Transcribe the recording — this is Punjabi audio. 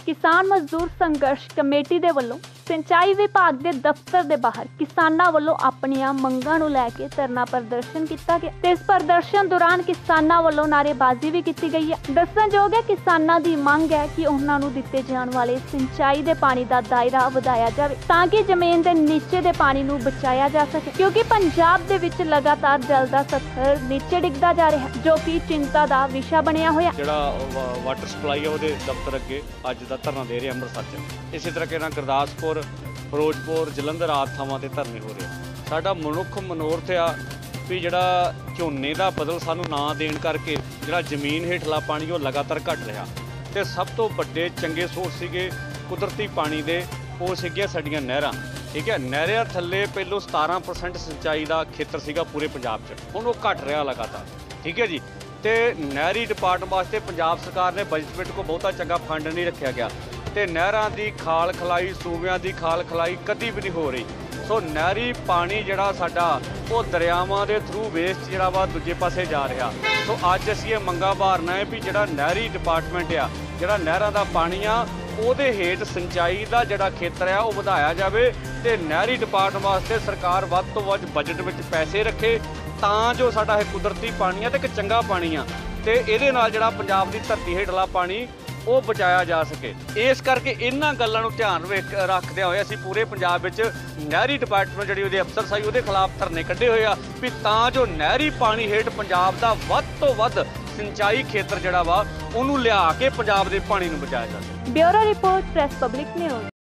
किसान मजदूर संघर्ष कमेटी दे वल्लों सिंचाई विभाग के दफ्तर के बाहर किसानां वल्लों अपनियां मंगां नूं लैके धरना प्रदर्शन किया गया ते इस प्रदर्शन दौरान किसानां वल्लों नारेबाजी भी की गई है। दस्सणयोग है किसानां दी मंग है कि उन्हां नूं दित्ते जाण वाले सिंचाई दे पानी दा दायरा वधाया जावे ताकि जमीन दे नीचे दे पानी नूं बचाया जा सके, क्योंकि पंजाब दे विच लगातार जल दा सतह नीचे डिगदा जा रहा है, जो कि चिंता दा विषय बनिया होया। ਜਿਹੜਾ ਵਾਟਰ ਸਪਲਾਈ ਹੈ ਉਹਦੇ ਦਫ਼ਤਰ ਅੱਗੇ ਅੱਜ ਦਾ ਧਰਨਾ ਦੇ ਰਹੇ ਅੰਮ੍ਰਿਤਸਰ 'ਚ। ਇਸੇ ਤਰੀਕੇ ਨਾਲ ਗੁਰਦਾਸਪੁਰ, ਫਿਰੋਜ਼ਪੁਰ, ਜਲੰਧਰ ਆਦਿ ਥਾਵਾਂ ਤੇ ਧਰਨੇ ਹੋ ਰਹੇ। ਸਾਡਾ ਮਨੁੱਖ ਮਨੋਰਥ ਆ ਵੀ ਜਿਹੜਾ ਝੋਨੇ ਦਾ ਬਦਲ ਸਾਨੂੰ ਨਾ ਦੇਣ ਕਰਕੇ ਜਿਹੜਾ ਜ਼ਮੀਨ ਹੇਠਲਾ ਪਾਣੀ ਉਹ ਲਗਾਤਾਰ ਘਟ ਰਿਹਾ ਤੇ ਸਭ ਤੋਂ ਵੱਡੇ ਚੰਗੇ ਸੋਰਸ ਸੀਗੇ ਕੁਦਰਤੀ ਪਾਣੀ ਦੇ, ਉਹ ਸੀਗੀਆਂ ਸਾਡੀਆਂ ਨਹਿਰਾਂ। ਠੀਕ ਹੈ, ਨਹਿਰਾਂ ਥੱਲੇ ਪਹਿਲੋਂ 17% ਸਿੰਚਾਈ ਦਾ ਖੇਤਰ ਸੀਗਾ ਪੂਰੇ ਪੰਜਾਬ 'ਚ, ਹੁਣ ਉਹ ਘਟ ਰਿਹਾ ਲਗਾਤਾਰ। ਠੀਕ ਹੈ ਜੀ, ਤੇ ਨਹਿਰੀ ਡਿਪਾਰਟਮੈਂਟ ਵਾਸਤੇ ਪੰਜਾਬ ਸਰਕਾਰ ਨੇ ਬਜਟ ਵਿੱਚ ਕੋਈ ਬਹੁਤਾ ਚੰਗਾ ਫੰਡ ਨਹੀਂ ਰੱਖਿਆ ਗਿਆ ਤੇ ਨਹਿਰਾਂ ਦੀ ਖਾਲ ਖਲਾਈ, ਸੂਬਿਆਂ ਦੀ ਖਾਲ ਖਲਾਈ ਕਦੀ ਵੀ ਨਹੀਂ ਹੋ ਰਹੀ। ਸੋ ਨਹਿਰੀ ਪਾਣੀ ਜਿਹੜਾ ਸਾਡਾ ਉਹ ਦਰਿਆਵਾਂ ਦੇ ਥਰੂ ਵੇਸਟ ਜਿਹੜਾ ਵਾ ਦੂਜੇ ਪਾਸੇ ਜਾ ਰਿਹਾ। ਸੋ ਅੱਜ ਅਸੀਂ ਇਹ ਮੰਗਾਂ ਭਾਰਨਾ ਹੈ ਵੀ ਜਿਹੜਾ ਨਹਿਰੀ ਡਿਪਾਰਟਮੈਂਟ ਆ, ਜਿਹੜਾ ਨਹਿਰਾਂ ਦਾ ਪਾਣੀ ਆ, ਉਹਦੇ ਹੇਠ ਸਿੰਚਾਈ ਦਾ ਜਿਹੜਾ ਖੇਤਰ ਆ ਉਹ ਵਧਾਇਆ ਜਾਵੇ ਤੇ ਨਹਿਰੀ ਡਿਪਾਰਟਮੈਂਟ ਵਾਸਤੇ ਸਰਕਾਰ ਵੱਧ ਤੋਂ ਵੱਧ ਬਜਟ ਵਿੱਚ ਪੈਸੇ ਰੱਖੇ ਤਾਂ ਜੋ ਸਾਡਾ ਇਹ ਕੁਦਰਤੀ ਪਾਣੀ ਆ ਤੇ ਇੱਕ ਚੰਗਾ ਪਾਣੀ ਆ ਤੇ ਇਹਦੇ ਨਾਲ ਜਿਹੜਾ ਪੰਜਾਬ ਦੀ ਧਰਤੀ ਹੇਠਲਾ ਪਾਣੀ ਉਹ ਬਚਾਇਆ ਜਾ ਸਕੇ। ਇਸ ਕਰਕੇ ਇਹਨਾਂ ਗੱਲਾਂ ਨੂੰ ਧਿਆਨ ਰੱਖਦਿਆਂ ਹੋਏ ਅਸੀਂ ਪੂਰੇ ਪੰਜਾਬ ਵਿੱਚ ਨਹਿਰੀ ਡਿਪਾਰਟਮੈਂਟ ਜਿਹੜੀ ਉਹਦੇ ਅਫਸਰ ਸਾਈ ਉਹਦੇ ਖਿਲਾਫ ਧਰਨੇ ਕੱਢੇ ਹੋਏ ਆ ਵੀ ਤਾਂ ਜੋ ਨਹਿਰੀ ਪਾਣੀ ਹੇਠ ਪੰਜਾਬ ਦਾ ਵੱਧ ਤੋਂ ਵੱਧ ਸਿੰਚਾਈ ਖੇਤਰ ਜਿਹੜਾ ਵਾ ਉਹਨੂੰ ਲਿਆ ਕੇ ਪੰਜਾਬ ਦੇ ਪਾਣੀ ਨੂੰ ਬਚਾਇਆ ਜਾ ਸਕੇ। Bureau report press public news.